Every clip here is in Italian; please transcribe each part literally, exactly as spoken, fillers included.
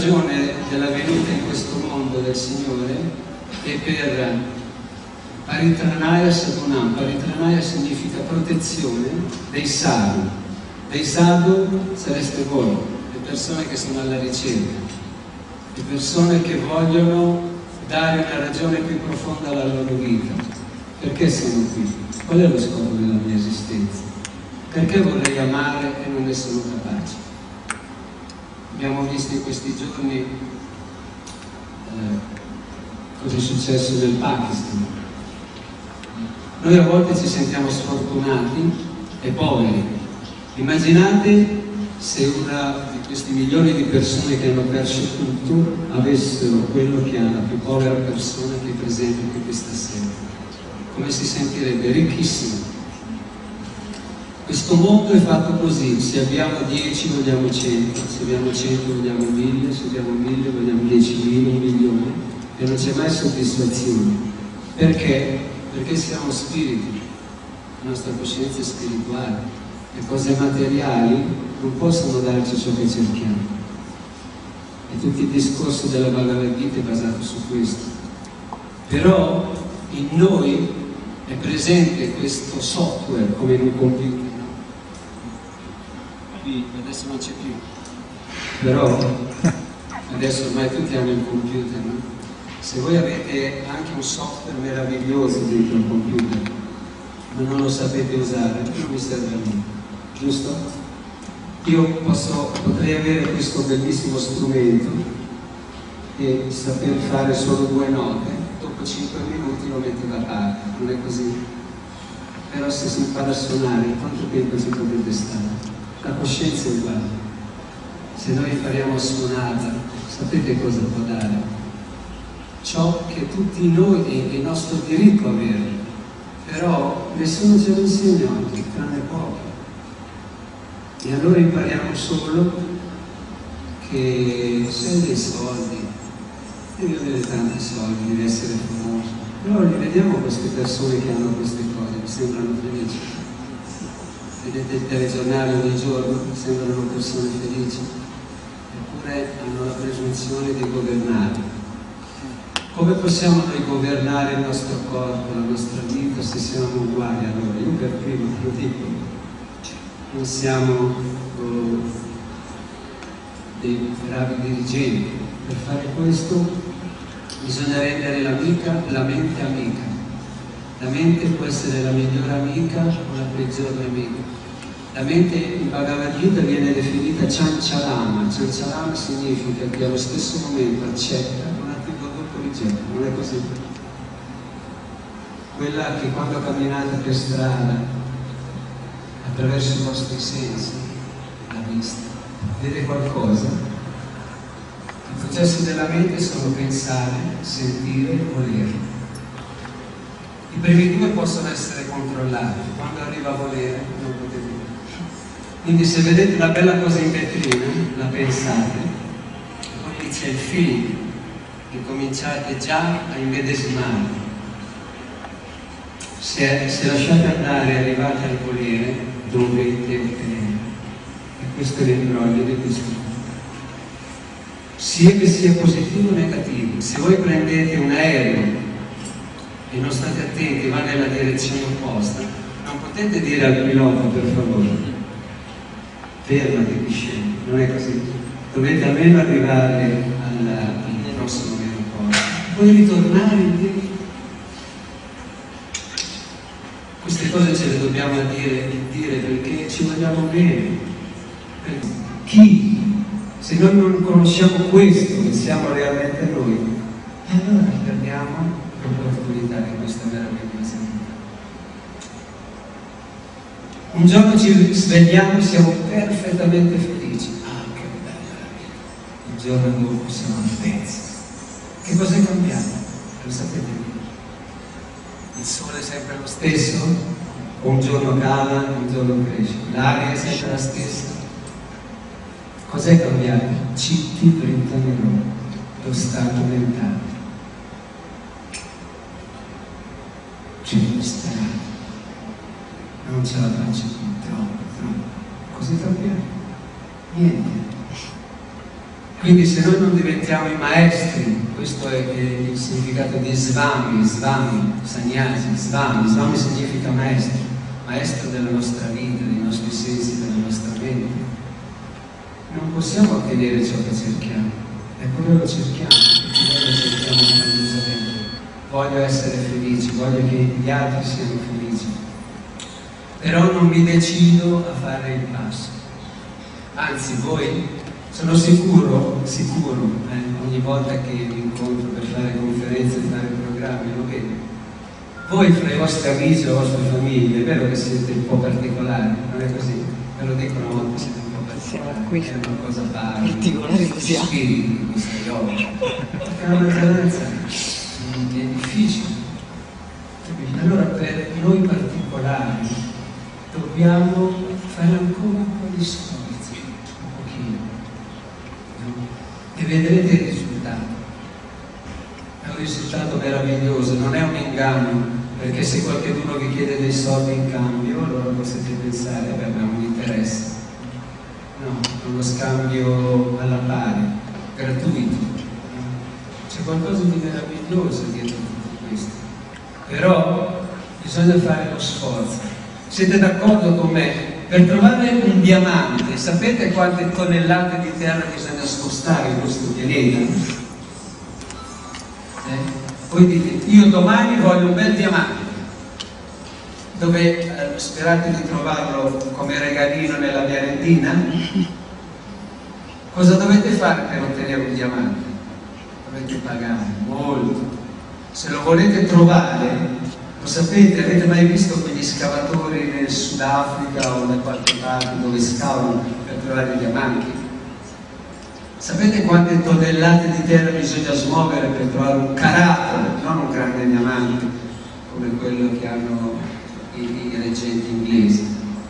ragione della venuta in questo mondo del Signore è per Paritranaya Sadhunam. Paritranaya significa protezione dei sadhu. Dei sadhu sareste voi, le persone che sono alla ricerca, le persone che vogliono dare una ragione più profonda alla loro vita. Perché sono qui? Qual è lo scopo della mia esistenza? Perché vorrei amare e non ne sono capace? Abbiamo visto in questi giorni eh, cosa è successo nel Pakistan. Noi a volte ci sentiamo sfortunati e poveri. Immaginate se una di questi milioni di persone che hanno perso tutto avessero quello che ha la più povera persona che è presente qui questa sera. Come si sentirebbe? Ricchissimo. Questo mondo è fatto così: se abbiamo dieci vogliamo cento, se abbiamo cento vogliamo mille, se abbiamo mille vogliamo diecimila, un milione, e non c'è mai soddisfazione. Perché? Perché siamo spiriti, la nostra coscienza è spirituale. Le cose materiali non possono darci ciò che cerchiamo. E tutto il discorso della Bhagavad Gita è basato su questo. Però in noi è presente questo software come in un computer, no? Qui adesso non c'è più, però adesso ormai tutti hanno il computer, no? Se voi avete anche un software meraviglioso dentro il computer ma non lo sapete usare, non vi serve a nulla, giusto? Io posso, potrei avere questo bellissimo strumento e saper fare solo due note, dopo cinque minuti lo metto da parte, non è così? Però se si impara a suonare, quanto tempo ci potete stare? La coscienza è uguale. Se noi impariamo a suonarla, sapete cosa può dare? Ciò che tutti noi è il nostro diritto avere, però nessuno ce lo insegna oggi, tranne pochi. E allora impariamo solo che se hai dei soldi, devi avere tanti soldi, devi essere famoso. Però li vediamo queste persone che hanno queste cose, mi sembrano felici. Vedete il telegiornale ogni giorno, sembrano persone felici, eppure hanno la presunzione di governare. Come possiamo noi governare il nostro corpo, la nostra vita, se siamo uguali allora? Io per primo lo dico, non siamo oh, dei bravi dirigenti. Per fare questo bisogna rendere l'amica, la mente amica. La mente può essere la migliore amica o la peggiore amica. La mente in Bhagavad Gita viene definita Chanchalama. Chanchalama significa che allo stesso momento accetta, un attimo dopo rigetta, non è così? Quella che quando camminate per strada, attraverso i vostri sensi, la vista, vede qualcosa. I processi della mente sono pensare, sentire e volere. I primi due possono essere controllati, quando arriva a volere non potete vedere. Quindi se vedete una bella cosa in vetrina, la pensate, e poi c'è il feeling, e cominciate già a immedesimare. Se, se lasciate andare e arrivate al volere, dovete ottenere. E questo è l'imbroglio di questo mondo. Sia che sia positivo o negativo, se voi prendete un aereo e non state attenti, va nella direzione opposta, non potete dire al pilota per favore fermati, scendi, non è così. Dovete almeno arrivare al, al prossimo aeroporto, poi ritornare indietro. Queste cose ce le dobbiamo dire, dire perché ci vogliamo bene. Per chi? Se noi non conosciamo questo, che siamo realmente noi, allora perdiamo l'opportunità di questa meravigliosa vita. Un giorno ci svegliamo e siamo perfettamente felici. Ah, che bella la vita. Il giorno dopo siamo a pezzi. Che cosa è cambiato? Lo sapete? Il sole è sempre lo stesso? O un giorno cala, un giorno cresce? L'aria è sempre la stessa? Cos'è cambiato? Citti Vritanero, lo stato mentale. C'è lo stato. Non ce la faccio più, troppo, troppo. Cos'è cambiato? Niente. Quindi se noi non diventiamo i maestri, questo è, è il significato di Svami, Svami, Sannyasi, Svami, Svami significa maestro, maestro della nostra vita, dei nostri sensi, della nostra mente. Non possiamo ottenere ciò che cerchiamo, eppure lo cerchiamo, perché noi lo cerchiamo orgogliosamente. Voglio essere felice, voglio che gli altri siano felici, però non mi decido a fare il passo. Anzi, voi, sono sicuro, sicuro, eh, ogni volta che vi incontro per fare conferenze, fare programmi, lo vedo. Voi fra i vostri amici o le vostre famiglie, è vero che siete un po' particolari, non è così? Me lo dicono a volte, siete un po' particolari, è una cosa particolare, spiriti di questa yoga. Perché la maggioranza è difficile. Allora per noi particolari dobbiamo fare ancora un po' di sforzi, un pochino, no? E vedrete il risultato. È un risultato meraviglioso, non è un inganno, perché se qualcuno vi chiede dei soldi in cambio, allora potete pensare, beh, ma non mi interessa. No, è uno scambio alla pari, gratuito. C'è qualcosa di meraviglioso dietro tutto questo. Però bisogna fare lo sforzo. Siete d'accordo con me? Per trovare un diamante, sapete quante tonnellate di terra bisogna spostare in questo pianeta? Eh? Voi dite, io domani voglio un bel diamante. Dove eh, sperate di trovarlo come regalino nella merendina? Cosa dovete fare per ottenere un diamante? Dovete pagare molto. Se lo volete trovare, lo sapete, avete mai visto quegli scavatori nel Sudafrica o da qualche parte dove scavano per trovare i diamanti? Sapete quante tonnellate di terra bisogna smuovere per trovare un carattolo, non un grande diamante come quello che hanno i, i reggenti inglesi?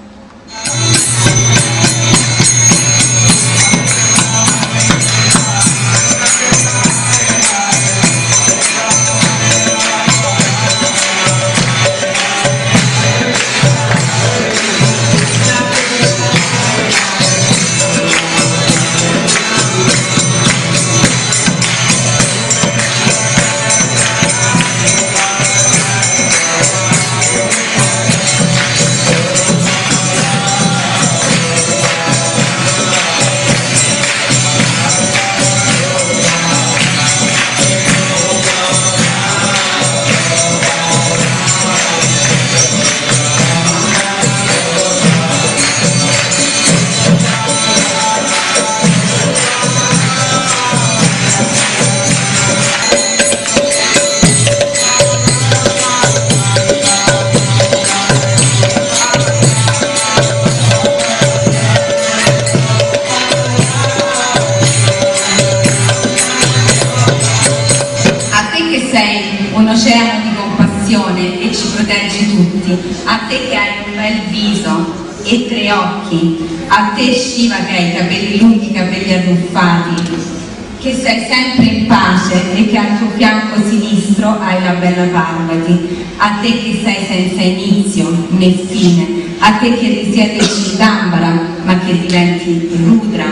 E ci proteggi tutti, a te che hai un bel viso e tre occhi, a te Shiva che hai i capelli lunghi, i capelli arruffati, che sei sempre in pace e che al tuo fianco sinistro hai la bella Parvati, a te che sei senza inizio né fine, a te che risiedi in Chidambara ma che diventi Rudra.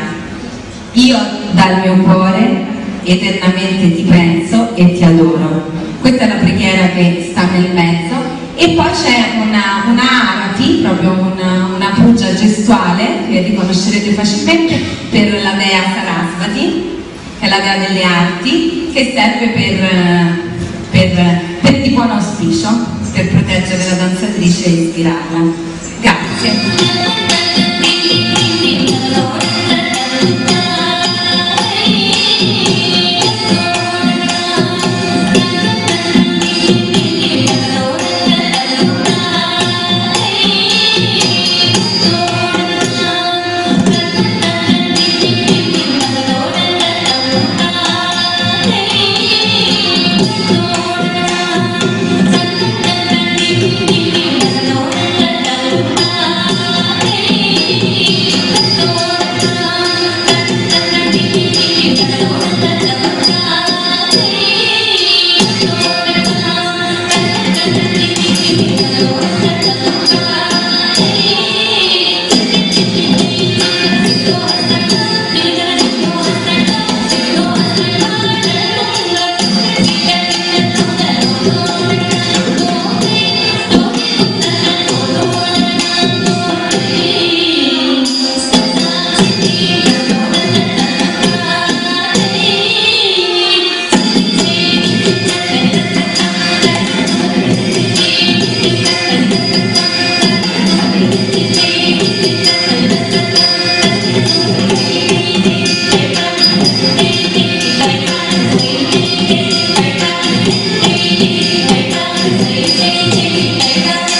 Io dal mio cuore eternamente ti penso e ti adoro. Questa è la preghiera che sta nel mezzo e poi c'è una, una arati, proprio una, una pugia gestuale che riconoscerete facilmente per la dea Sarasvati, che è la dea delle arti, che serve per, per, per di buon auspicio, per proteggere la danzatrice e ispirarla. Grazie. Hey! Thank you.